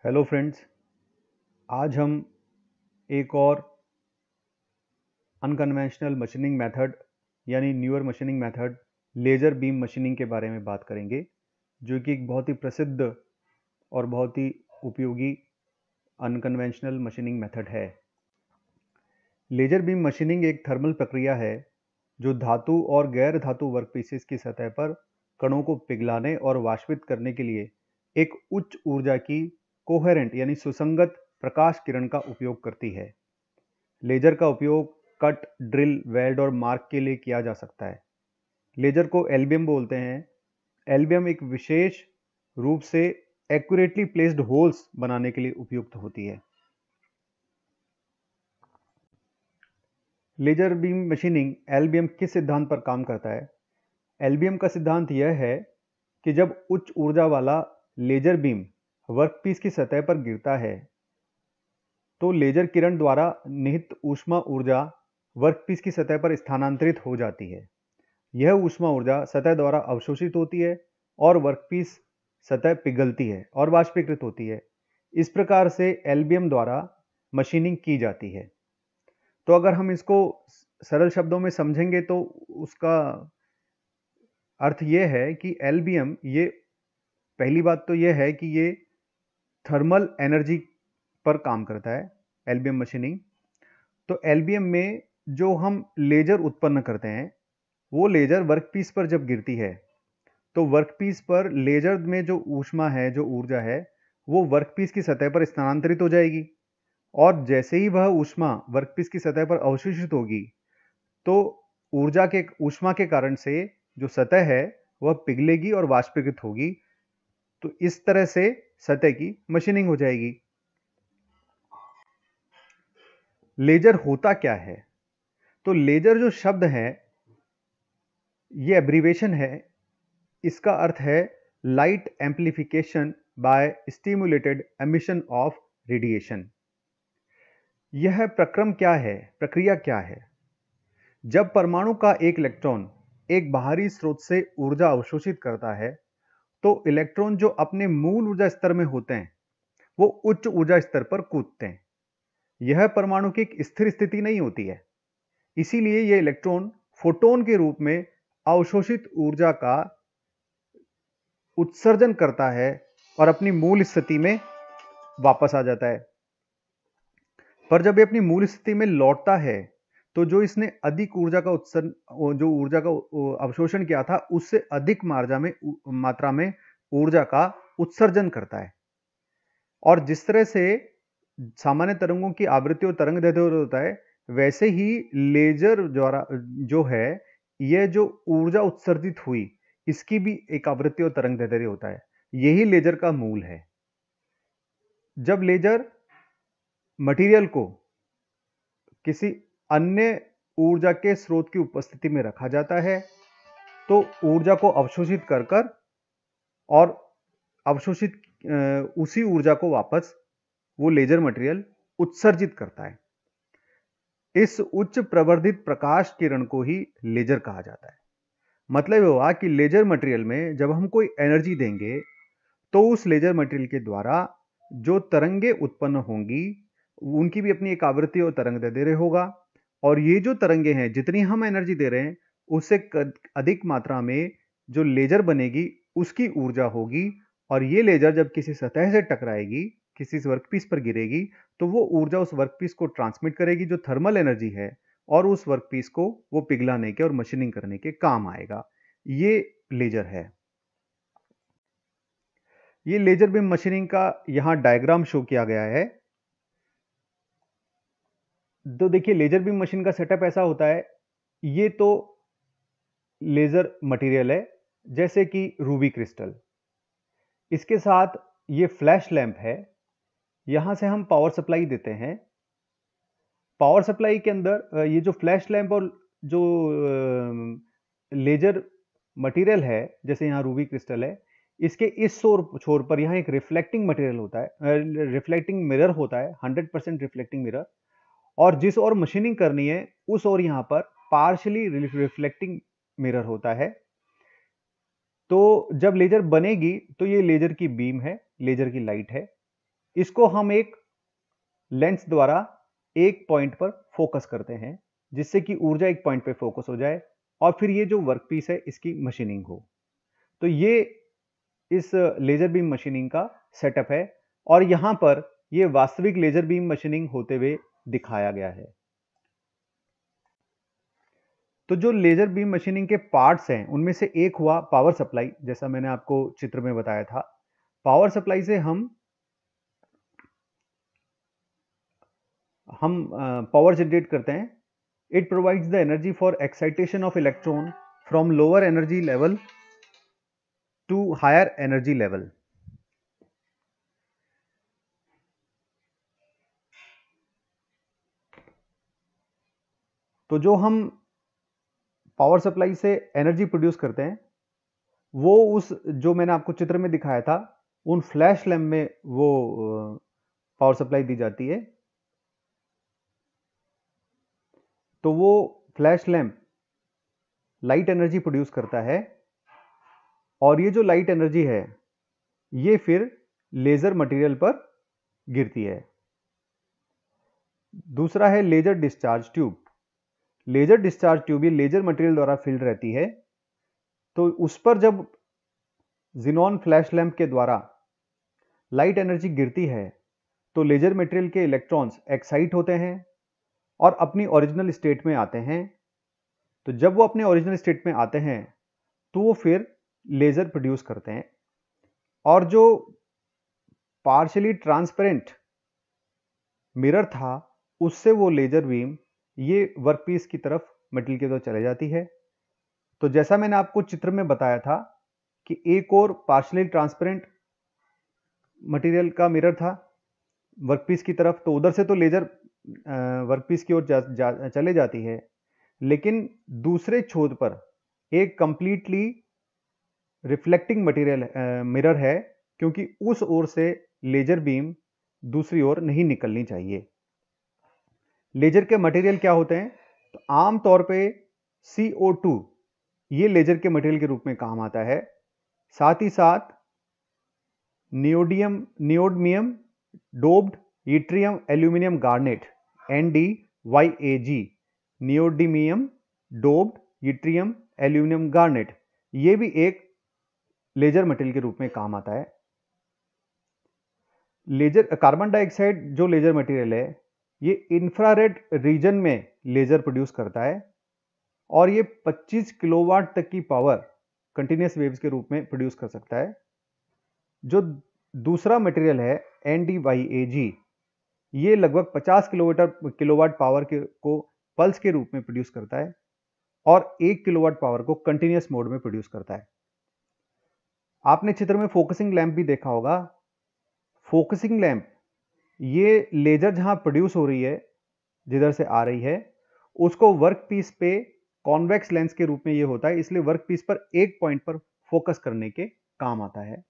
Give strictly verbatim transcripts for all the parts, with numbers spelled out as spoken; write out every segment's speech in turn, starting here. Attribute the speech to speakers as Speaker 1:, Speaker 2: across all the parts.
Speaker 1: Hello friends, आज हम एक और अनकन्वेंशनल मशीनिंग मेथड यानी newer machining method laser beam machining के बारे में बात करेंगे, जो कि एक बहुत ही प्रसिद्ध और बहुत ही उपयोगी अनकन्वेंशनल मशीनिंग मेथड है। लेज़र बीम मशीनिंग एक थर्मल प्रक्रिया है जो धातु और गैर धातु वर्कपीसेस की सतह पर कणों को पिघलाने और वाष्पित करने के लिए एक उच्च ऊर्जा की कोहेरेंट यानी सुसंगत प्रकाश किरण का उपयोग करती है। लेजर का उपयोग कट, ड्रिल, वेल्ड और मार्क के लिए किया जा सकता है। लेजर को एल्बियम बोलते हैं। एल्बियम एक विशेष रूप से एक्यूरेटली प्लेस्ड होल्स बनाने के लिए उपयुक्त होती है। लेजर बीम मशीनिंग एल्बियम किस सिद्धांत पर काम करता है? एल्बियम का सिद्धांत यह है कि जब उच्च ऊर्जा वाला लेजर बीम वर्कपीस की सतह पर गिरता है तो लेजर किरण द्वारा निहित ऊष्मा ऊर्जा वर्कपीस की सतह पर स्थानांतरित हो जाती है। यह ऊष्मा ऊर्जा सतह द्वारा अवशोषित होती है और वर्कपीस सतह पिघलती है और वाष्पीकृत होती है। इस प्रकार से एल्बियम द्वारा मशीनिंग की जाती है। तो अगर हम इसको सरल शब्दों में समझेंगे तो उसका अर्थ यह है कि एल्बियम, ये पहली बात तो यह है कि ये थर्मल एनर्जी पर काम करता है, एल्बियम मशीनिंग। तो एल्बियम में जो हम लेजर उत्पन्न करते हैं वो लेजर वर्कपीस पर जब गिरती है तो वर्कपीस पर लेजर में जो ऊष्मा है, जो ऊर्जा है, वो वर्कपीस की सतह पर स्थानांतरित हो जाएगी और जैसे ही वह ऊष्मा वर्कपीस की सतह पर अवशोषित होगी तो ऊर्जा के ऊष्मा के कारण से जो सतह है वह पिघलेगी और वाष्पीकृत होगी। तो इस तरह से सतह की मशीनिंग हो जाएगी। लेजर होता क्या है? तो लेजर जो शब्द है ये एब्रीवेशन है। इसका अर्थ है light amplification by stimulated emission of radiation. यह प्रक्रम क्या है, प्रक्रिया क्या है? जब परमाणु का एक इलेक्ट्रॉन एक बाहरी स्रोत से ऊर्जा अवशोषित करता है तो इलेक्ट्रॉन जो अपने मूल ऊर्जा स्तर में होते हैं वो उच्च ऊर्जा स्तर पर कूदते हैं। यह परमाणु की एक स्थिर स्थिति नहीं होती है, इसीलिए यह इलेक्ट्रॉन फोटोन के रूप में अवशोषित ऊर्जा का उत्सर्जन करता है और अपनी मूल स्थिति में वापस आ जाता है। पर जब ये अपनी मूल स्थिति में लौटता है तो जो इसने अधिक ऊर्जा का उत्सर्जन जो ऊर्जा का अवशोषण किया था उससे अधिक मात्रा में मात्रा में ऊर्जा का उत्सर्जन करता है। और जिस तरह से सामान्य तरंगों की आवृत्ति और तरंग दैर्ध्य होता है, वैसे ही लेजर द्वारा जो है यह जो ऊर्जा उत्सर्जित हुई इसकी भी एक आवृत्ति और तरंग दैर्ध्य होता है। यही लेजर का मूल है। जब लेजर मटेरियल को किसी अन्य ऊर्जा के स्रोत की उपस्थिति में रखा जाता है तो ऊर्जा को अवशोषित कर कर और अवशोषित उसी ऊर्जा को वापस वो लेजर मटेरियल उत्सर्जित करता है। इस उच्च प्रवर्धित प्रकाश किरण को ही लेजर कहा जाता है। मतलब हुआ कि लेजर मटेरियल में जब हम कोई एनर्जी देंगे तो उस लेजर मटेरियल के द्वारा जो तरंगे उत्पन्न होंगी उनकी भी अपनी एक आवृत्ति और तरंग दैर्ध्य होगा और ये जो तरंगे हैं, जितनी हम एनर्जी दे रहे हैं उससे अधिक मात्रा में जो लेजर बनेगी उसकी ऊर्जा होगी और ये लेजर जब किसी सतह से टकराएगी, किसी वर्कपीस पर गिरेगी तो वो ऊर्जा उस वर्कपीस को ट्रांसमिट करेगी जो थर्मल एनर्जी है और उस वर्कपीस को वो पिघलाने के और मशीनिंग करने के काम आएगा। ये लेजर है। ये लेजर बीम मशीनिंग का यहां डायग्राम शो किया गया है। तो देखिए लेजर बीम मशीन का सेटअप ऐसा होता है। ये तो लेजर मटेरियल है जैसे कि रूबी क्रिस्टल। इसके साथ ये फ्लैश लैंप है। यहां से हम पावर सप्लाई देते हैं। पावर सप्लाई के अंदर ये जो फ्लैश लैंप और जो लेजर मटेरियल है जैसे यहां रूबी क्रिस्टल है, इसके इस छोर पर यहां एक रिफ्लेक्टिंग मटेरियल होता है, रिफ्लेक्टिंग मिरर होता है, हंड्रेड परसेंट रिफ्लेक्टिंग मिरर। और जिस ओर मशीनिंग करनी है उस ओर यहां पर पार्शियली रिफ्लेक्टिंग मिरर होता है। तो जब लेजर बनेगी तो ये लेजर की बीम है, लेजर की लाइट है। इसको हम एक लेंस द्वारा एक पॉइंट पर फोकस करते हैं, जिससे कि ऊर्जा एक पॉइंट पे फोकस हो जाए और फिर ये जो वर्कपीस है इसकी मशीनिंग हो। तो ये इस लेजर बीम मशीनिंग का सेटअप है और यहां पर ये वास्तविक लेजर बीम मशीनिंग होते हुए दिखाया गया है। तो जो लेजर बीम मशीनिंग के पार्ट्स हैं उनमें से एक हुआ पावर सप्लाई, जैसा मैंने आपको चित्र में बताया था। पावर सप्लाई से हम हम पावर जनरेट करते हैं। It provides the energy for excitation of electron from lower energy level to higher energy level. तो जो हम पावर सप्लाई से एनर्जी प्रोड्यूस करते हैं वो उस जो मैंने आपको चित्र में दिखाया था उन फ्लैश लैम्प में वो पावर सप्लाई दी जाती है। तो वो flash lamp light energy produce करता है और ये जो लाइट एनर्जी है ये फिर लेजर मटेरियल पर गिरती है। दूसरा है laser discharge tube. Laser discharge tube ये लेजर मटेरियल द्वारा फिल्ड रहती है। तो उस पर जब ज़ीनॉन फ्लैश लैंप के द्वारा लाइट एनर्जी गिरती है तो लेजर मटेरियल के इलेक्ट्रॉन्स एक्साइट होते हैं और अपनी ओरिजिनल स्टेट में आते हैं। तो जब वो अपने ओरिजिनल स्टेट में आते हैं तो वो फिर लेजर प्रोड्यूस करते हैं और जो पार्शियली ट्रांसपेरेंट मिरर था उससे वो लेजर बीम ये वर्कपीस की तरफ मटेरियल की तरफ चले जाती है। तो जैसा मैंने आपको चित्र में बताया था कि एक और पार्शियली ट्रांसपेरेंट मटेरियल का मिरर था वर्कपीस की तरफ, तो उधर से तो लेजर वर्कपीस की ओर जा, जा, चले जाती है, लेकिन दूसरे छोर पर एक कंप्लीटली रिफ्लेक्टिंग मटेरियल मिरर है, क्योंकि उस ओर से लेजर बीम दूसरी ओर नहीं निकलनी चाहिए। लेजर के मटेरियल क्या होते हैं? तो आमतौर पे सी ओ टू ये लेजर के मटेरियल के रूप में काम आता है। साथ ही साथ neodymium neodymium doped yttrium aluminium garnet N D Y A G neodymium doped yttrium aluminium garnet ये भी एक लेजर मटेरियल के रूप में काम आता है। लेजर कार्बन डाइऑक्साइड जो लेजर मटेरियल है ये इंफ्रारेड रीजन में लेजर प्रोड्यूस करता है और ये पच्चीस किलोवाट तक की पावर कंटिन्यूस वेव्स के रूप में प्रोड्यूस कर सकता है। जो दूसरा मटेरियल है N D Y A G ये लगभग पचास किलोमीटर किलोवाट पावर के को पल्स के रूप में प्रोड्यूस करता है और एक किलोवाट पावर को कंटिन्यूस मोड में प्रोड्यूस करता है। आपने चित्र में फोकसिंग लैंप भी देखा होगा। फोकसिंग लैंप ये लेजर जहां प्रोड्यूस हो रही है, जिधर से आ रही है, उसको वर्क पीस पे कॉन्वेक्स लेंस के रूप में ये होता है, इसलिए वर्क पीस पर एक पॉइंट पर फोकस करने के काम आता है।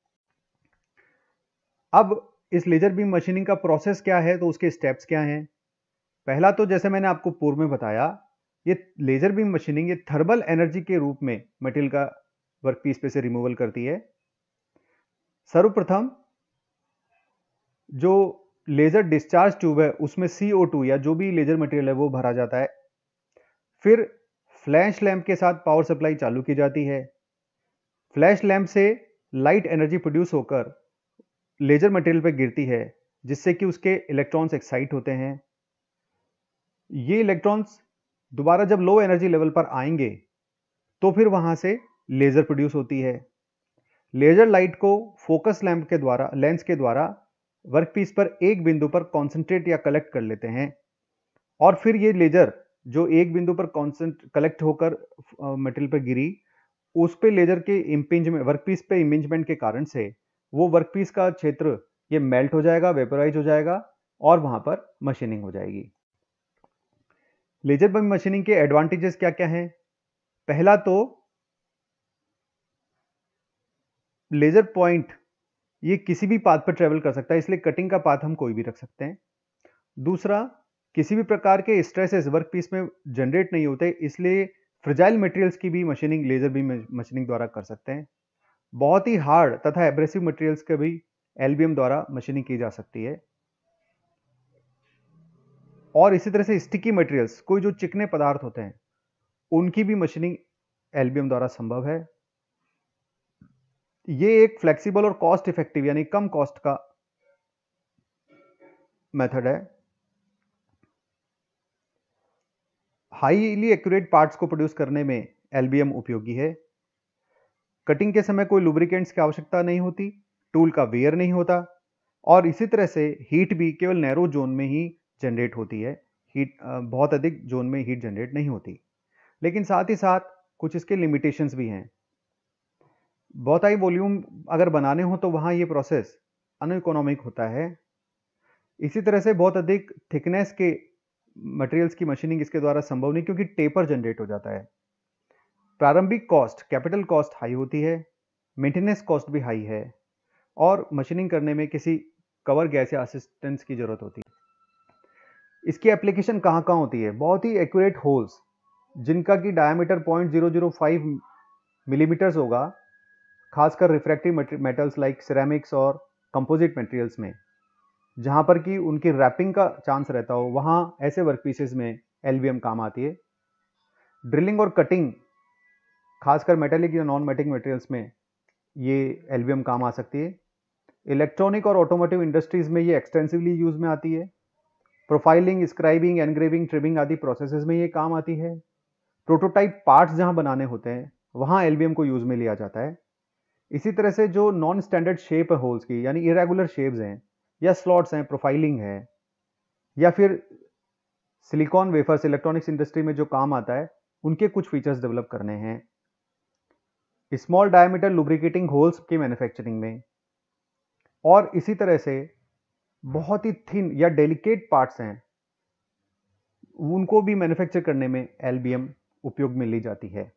Speaker 1: अब इस लेजर बीम मशीनिंग का प्रोसेस क्या है, तो उसके स्टेप्स क्या हैं? पहला तो जैसे मैंने आपको पूर्व में बताया, ये लेजर बीम मशीनिंग ये थर्मल एनर्जी के रूप में मटेरियल का वर्कपीस पे से रिमूवल करती है। सर्वप्रथम जो लेजर डिस्चार्ज ट्यूब है उसमें सी ओ टू या जो भी लेजर मटेरियल है वो भरा जाता है। फिर फ्लैश लैंप के साथ पावर सप्लाई चालू की जाती है। फ्लैश लैंप से लाइट एनर्जी प्रोड्यूस होकर लेजर मटेरियल पर गिरती है, जिससे कि उसके इलेक्ट्रॉन्स एक्साइट होते हैं। ये इलेक्ट्रॉन्स दोबारा जब लो एनर्जी लेवल पर आएंगे तो फिर वहां से लेजर प्रोड्यूस होती है। लेजर लाइट को फोकस लैंप के द्वारा लेंस के द्वारा वर्कपीस पर एक बिंदु पर कॉन्सेंट्रेट या कलेक्ट कर लेते हैं और फिर ये लेजर जो एक बिंदु पर कॉन्सेंट कलेक्ट होकर मटेरियल पर गिरी, उस पे लेजर के इम्पिंजमेंट वर्कपीस पे इम्पिंजमेंट के कारण से वो वर्कपीस का क्षेत्र ये मेल्ट हो जाएगा, वेपोराइज हो जाएगा और वहां पर मशीनिंग हो जाएगी। लेजर बीम मशीनिंग के एडवांटेजेस क्या क्या हैं? पहला तो लेजर पॉइंट ये किसी भी पाथ पर ट्रेवल कर सकता है, इसलिए कटिंग का पाथ हम कोई भी रख सकते हैं। दूसरा, किसी भी प्रकार के स्ट्रेसेस वर्कपीस में जनरेट नहीं होते, इसलिए फ्रेजाइल मटेरियल्स की भी मशीनिंग लेजर बीम मशीनिंग द्वारा कर सकते हैं। बहुत ही हार्ड तथा एब्रेसिव मटेरियल्स का भी एलबीएम द्वारा मशीनिंग की जा सकती है। और इसी तरह से स्टिकी मटेरियल्स, कोई जो चिकने पदार्थ होते हैं, उनकी भी मशीनिंग एलबीएम द्वारा संभव है। ये एक फ्लेक्सिबल और कॉस्ट इफेक्टिव यानी कम कॉस्ट का मेथड है। हाईली एक्यूरेट पार्ट्स को प्रोड्यूस करने में एलबीएम उपयोगी है। कटिंग के समय कोई लुब्रिकेंट्स की आवश्यकता नहीं होती, टूल का वेयर नहीं होता, और इसी तरह से हीट भी केवल नैरो जोन में ही जनरेट होती है। हीट बहुत अधिक जोन में हीट जनरेट नहीं होती। लेकिन साथ ही साथ कुछ इसके लिमिटेशंस भी हैं। बहुत हाई वॉल्यूम अगर बनाने हो तो वहां ये प्रोसेस अनइकोनॉमिक होता है। इसी तरह से बहुत अधिक थिकनेस के मटेरियल्स की मशीनिंग इसके द्वारा संभव नहीं, क्योंकि टेपर जनरेट हो जाता है। प्रारंभिक कॉस्ट, कैपिटल कॉस्ट हाई होती है, मेंटेनेंस कॉस्ट भी हाई है, और मशीनिंग करने में किसी कवर गैस या असिस्टेंस की जरूरत होती है। इसकी एप्लीकेशन कहां कहां होती है? बहुत ही एक्यूरेट होल्स जिनका की diameter point zero zero five millimeters होगा, खासकर रिफ्रैक्टिव मेटल्स लाइक सिरेमिक्स और कंपोजिट मटेरियल्स में, जहां पर कि उनकी रैपिंग का चांस रहता हो, वहां ऐसे वर्कपीसेस में एलबीएम काम आती है। ड्रिलिंग और कटिंग, खासकर मेटेलिक या नॉन मेटेलिक मटेरियल्स में ये एलबीएम काम आ सकती है। इलेक्ट्रॉनिक और ऑटोमोटिव इंडस्ट्रीज में ये एक्सटेंसिवली यूज में आती है। प्रोफाइलिंग, स्क्राइबिंग, एनग्रेविंग, ट्रिमिंग आदि प्रोसेसेस में ये काम आती है। प्रोटोटाइप पार्ट्स जहां बनाने होते हैं वहां एलबीएम को यूज में लिया जाता है। इसी तरह से जो नॉन स्टैंडर्ड शेप है होल्स की, यानी इरेगुलर शेप्स हैं या स्लॉट्स हैं, प्रोफाइलिंग है, या फिर सिलिकॉन वेफर्स इलेक्ट्रॉनिक्स इंडस्ट्री में जो काम आता है, उनके कुछ फीचर्स डेवलप करने हैं। स्मॉल डायमीटर लुब्रिकेटिंग होल्स की मैन्युफैक्चरिंग में, और इसी तरह से बहुत ही थिन या डेलिकेट पार्ट्स हैं, उनको भी मैन्युफैक्चर करने में एलबीएम उपयोग में ली जाती है।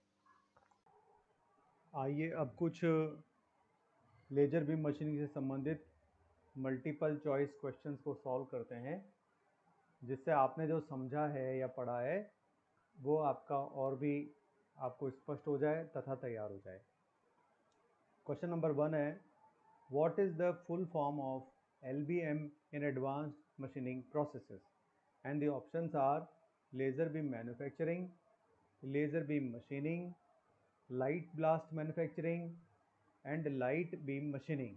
Speaker 1: आइए अब कुछ लेजर बीम मशीनिंग से संबंधित मल्टीपल चॉइस क्वेश्चंस को सॉल्व करते हैं, जिससे आपने जो समझा है या पढ़ा है वो आपका और भी आपको स्पष्ट हो जाए तथा तैयार हो जाए। क्वेश्चन नंबर वन है, what is the full form of LBM in advanced machining processes? And the options are laser beam manufacturing, laser beam machining, light blast manufacturing and light beam machining.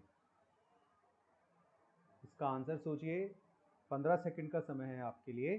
Speaker 1: इसका answer सोचिए। पंद्रह second का समय है आपके लिए।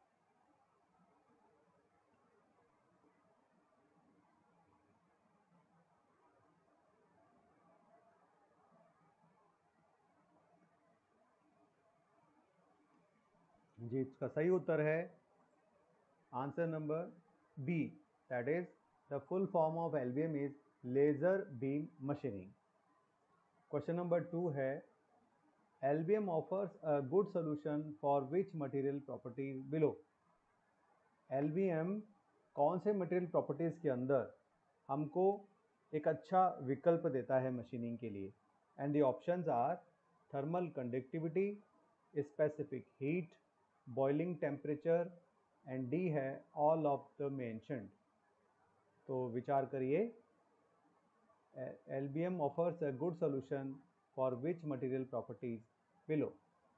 Speaker 1: जी, इसका सही उत्तर है answer number B, that is the full form of LBM is laser beam machining. Question number two है, LBM offers a good solution for which material properties below? LBM कौन से मटेरियल प्रॉपर्टीज के अंदर हमको एक अच्छा विकल्प देता है मशीनिंग के लिए? And the options are thermal conductivity, specific heat, boiling temperature and D है ऑल ऑफ द मेंशन्ड। तो विचार करिए, LBM offers a good solution for which material properties below?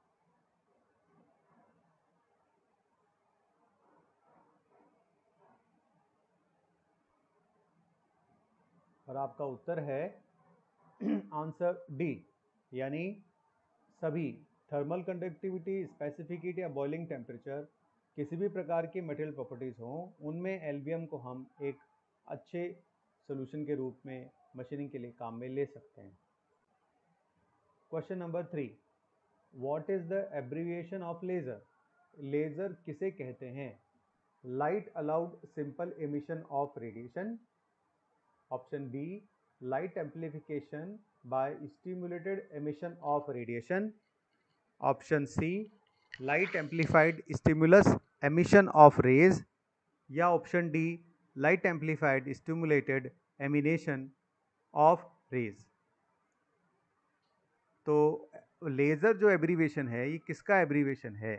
Speaker 1: और आपका उत्तर है आंसर डी, यानी सभी थर्मल कंडक्टिविटी, स्पेसिफिक हीट या बॉइलिंग टेम्परेचर, किसी भी प्रकार की मटेरियल प्रॉपर्टीज हों, उनमें एलबीएम को हम एक अच्छे सॉल्यूशन के रूप में मशीनिंग के लिए काम में ले सकते हैं। Question number three, what is the abbreviation of laser? Laser किसे कहते हैं? Light allowed simple emission of radiation, option B light amplification by stimulated emission of radiation, option C light amplified stimulus emission of rays, या option D light amplified stimulated emanation of rays. तो laser जो abbreviation है, ये किसका abbreviation है?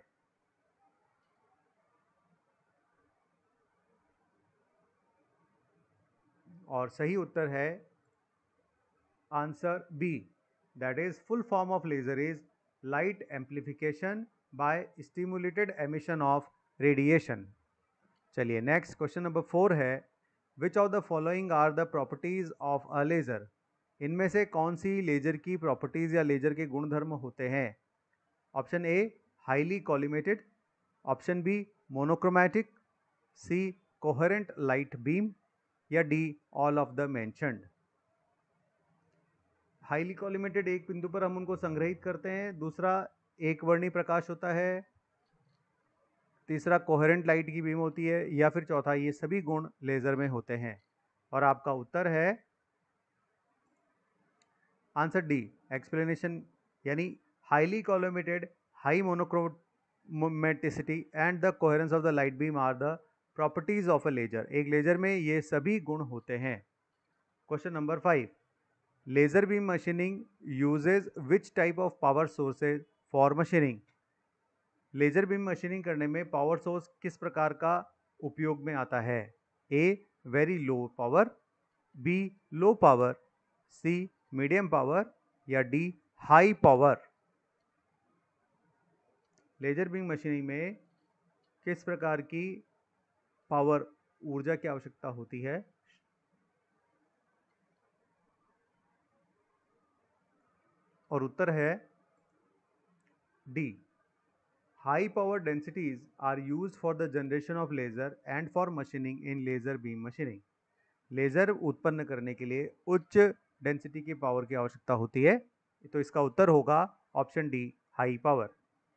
Speaker 1: और सही उत्तर है answer B, That is, full form of laser is light amplification by stimulated emission of radiation. चलिए नेक्स्ट क्वेश्चन नंबर फोर है, which of the following are the properties of a laser? इनमें से कौन सी लेजर की properties या laser के गुणधर्म होते हैं? Option A highly collimated, option B monochromatic, C coherent light beam, या D all of the mentioned. Highly collimated एक बिंदु पर हम उनको संग्रहित करते हैं, दूसरा एक वर्णी प्रकाश होता है, तीसरा कोहेरेंट लाइट की बीम होती है, या फिर चौथा ये सभी गुण लेजर में होते हैं। और आपका उत्तर है आंसर डी एक्सप्लेनेशन, यानी highly collimated, high monochromaticity and the coherence of the light beam are the properties of a laser. एक लेजर में ये सभी गुण होते हैं। Question number five, laser beam machining uses which type of power sources for machining? Laser beam machining करने में power source किस प्रकार का उपयोग में आता है? A very low power, B low power, C medium power, या D high power. Laser beam machining में किस प्रकार की पावर ऊर्जा की आवश्यकता होती है? और उत्तर है D, high power densities are used for the generation of laser and for machining in laser beam machining. Laser उत्पन्न करने के लिए उच्च डेंसिटी की पावर की आवश्यकता होती है, तो इसका उत्तर होगा option D high power.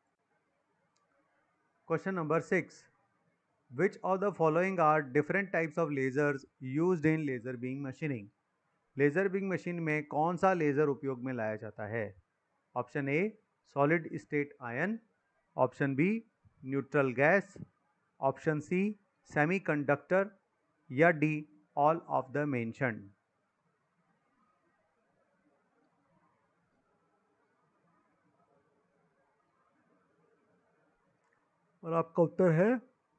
Speaker 1: Question number six, which of the following are different types of lasers used in laser beam machining? Laser beam machine में कौन सा लेजर उपयोग में लाया जाता है? Option A solid state ion, option B neutral gas, option C semiconductor, या D all of the mentioned. और आपका उत्तर है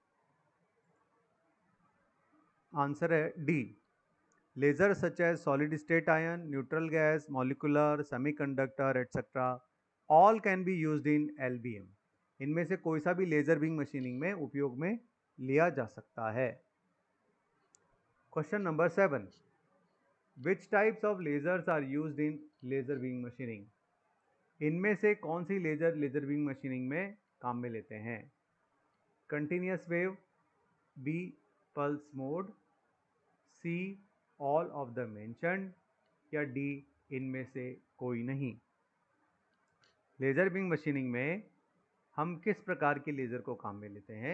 Speaker 1: आंसर है D, laser such as solid state ion, neutral gas, molecular, semiconductor etcetera all can be used in L B M. इनमें से कोई सा भी लेजर बीम मशीनिंग में उपयोग में लिया जा सकता है। Question number seven, which types of lasers are used in laser beam machining? इनमें से कौन सी लेजर लेजर बीम मशीनिंग में काम में लेते हैं? Continuous wave, B pulse mode, C all of the mentioned, या डी इनमें से कोई नहीं। लेजर बीम मशीनिंग में हम किस प्रकार के लेजर को काम में लेते हैं?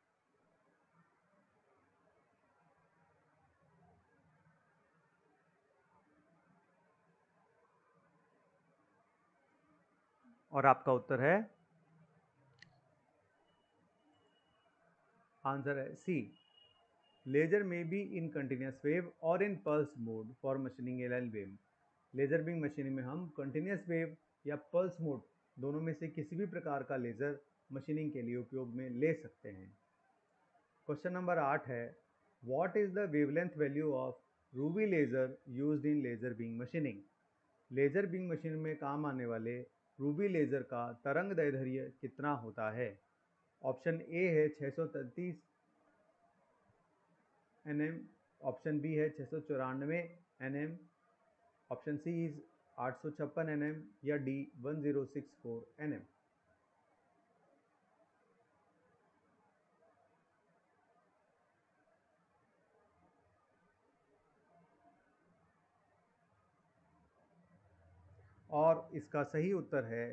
Speaker 1: और आपका उत्तर है आंसर है सी, लेजर में बी इन कंटिन्यूस वेव और in pulse mode for machining L beam. Laser beam machining में हम कंटिन्यूस वेव या पल्स मोड दोनों में से किसी भी प्रकार का लेजर मशीनिंग के लिए उपयोग में ले सकते हैं। क्वेश्चन नंबर आठ है, what is the wavelength value of ruby laser used in laser beam machining? Laser beam machine में काम आने वाले रूबी लेजर का तरंग दैर्ध्य कितना होता है? ऑप्शन ए है छः सौ तैंतीस एन एम, ऑप्शन बी है छः सौ चौरानवे N M, option C is आठ सौ छप्पन एन एम, या D one zero six four N M. और इसका सही उत्तर है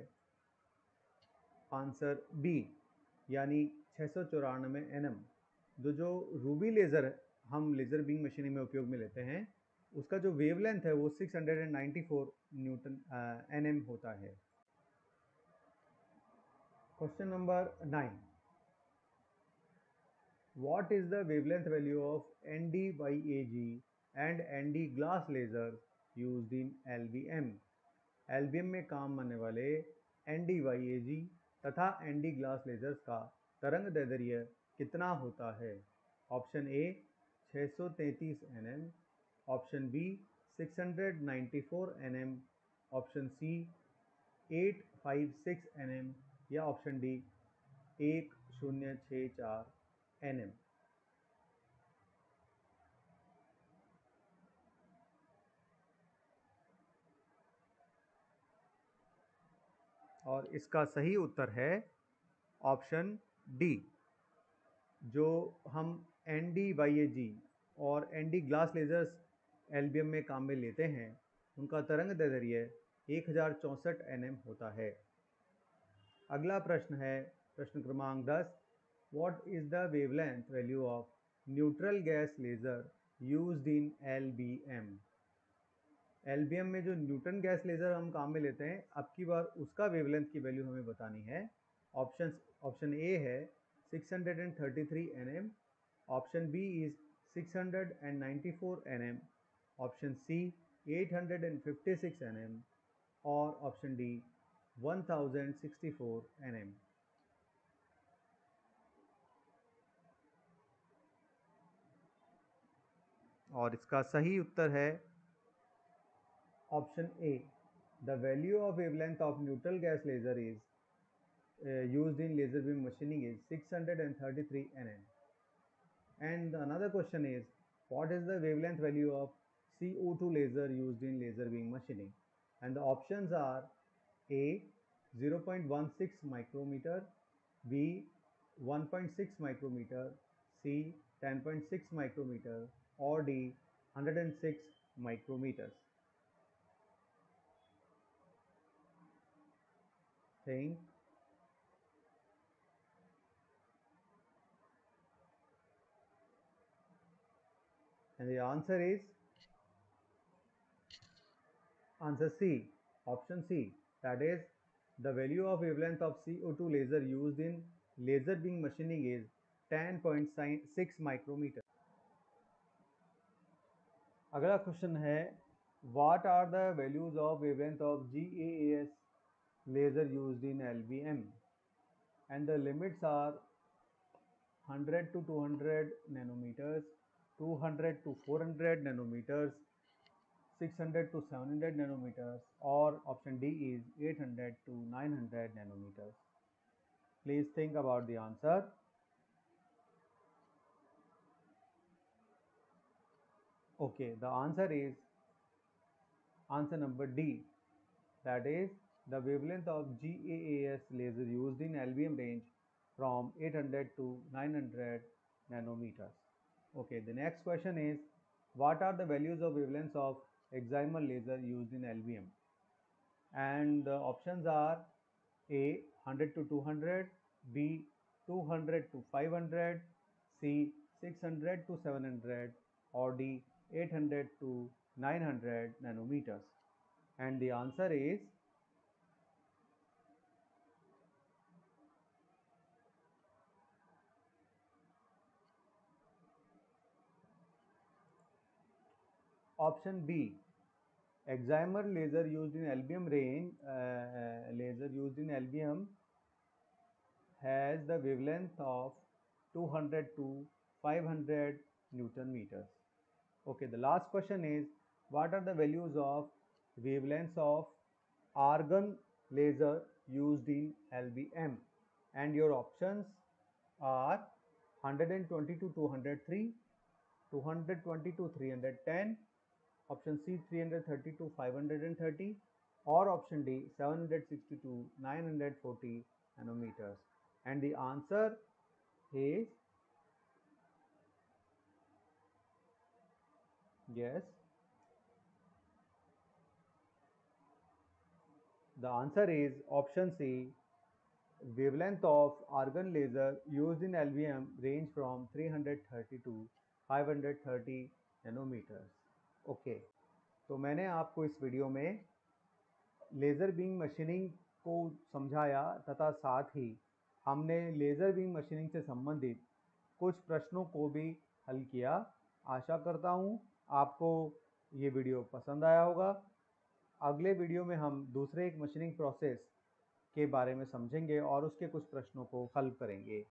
Speaker 1: आंसर बी, यानी छः सौ चौरानवे एन एम। जो जो रूबी लेज़र हम लेज़र बीम मशीनिंग में उपयोग में लेते हैं, उसका जो वेवलेंथ है वो छह सौ चौरानवे न्यूटन एन एम होता है। Question number nine, what is the wavelength value of N D Y A G and N D glass laser used in L B M? L B M में काम आने वाले N D Y A G तथा N D glass ledgers का तरंग दैर्ध्य कितना होता है? ऑप्शन ए छः सौ तैंतीस एन एम, ऑप्शन बी छह सौ चौरानवे N M, option C eight five six N M या ऑप्शन डी एक शून्य छः चार एन एम। और इसका सही उत्तर है ऑप्शन डी। जो हम N D Y A G और N D glass lasers L B M में काम में लेते हैं, उनका तरंग दैर्ध्य एक हज़ार चौंसठ एन एम होता है। अगला प्रश्न है प्रश्न क्रमांक दस। What is the wavelength value of neutral gas laser used in L B M. L B M में जो न्यूटन गैस लेजर हम काम में लेते हैं, अब की बार उसका वेवलेंथ की वैल्यू हमें बतानी है। ऑप्शन ऑप्शन ए है six hundred thirty three N M, option B is six hundred ninety four N M, option C eight hundred fifty six N M और option D one thousand sixty four N M. और इसका सही उत्तर है option A. The value of wavelength of neutral gas laser is Uh, used in laser beam machining is six hundred thirty-three N M. And another question is, what is the wavelength value of C O two laser used in laser beam machining? And the options are A zero point one six micrometer, B one point six micrometer, C ten point six micrometer or D one hundred six micrometers. Think. And the answer is answer C, option C, that is the value of wavelength of C O two laser used in laser beam machining is ten point six micrometer. अगला question है, what are the values of wavelength of G A A S laser used in L B M? And the limits are one hundred to two hundred nanometers, two hundred to four hundred nanometers, six hundred to seven hundred nanometers, or option D is eight hundred to nine hundred nanometers. Please think about the answer. Okay, the answer is answer number D, that is the wavelength of G A A S laser used in L B M range from eight hundred to nine hundred nanometers. Okay, the next question is, what are the values of wavelengths of excimer laser used in L B M? And the options are A one hundred to two hundred, B two hundred to five hundred, C six hundred to seven hundred or D eight hundred to nine hundred nanometers. And the answer is option B. Excimer laser used in L B M range, uh, laser used in L B M has the wavelength of two hundred to five hundred Newton meters. Okay, the last question is, what are the values of wavelengths of argon laser used in L B M? And your options are one hundred twenty to two hundred three, two hundred twenty to three hundred ten, option C three hundred thirty to five hundred thirty or option D seven hundred sixty to nine hundred forty nanometers. And the answer is yes. The answer is option C. Wavelength of argon laser used in L B M range from three hundred thirty to five hundred thirty nanometers. Okay okay. तो मैंने आपको इस video में laser beam machining को समझाया तथा साथ ही हमने लेज़र बीम मशीनिंग से संबंधित कुछ प्रश्नों को भी हल किया। आशा करता हूँ आपको ये वीडियो पसंद आया होगा। अगले वीडियो में हम दूसरे एक मशीनिंग प्रोसेस के बारे में समझेंगे और उसके कुछ प्रश्नों को हल करेंगे।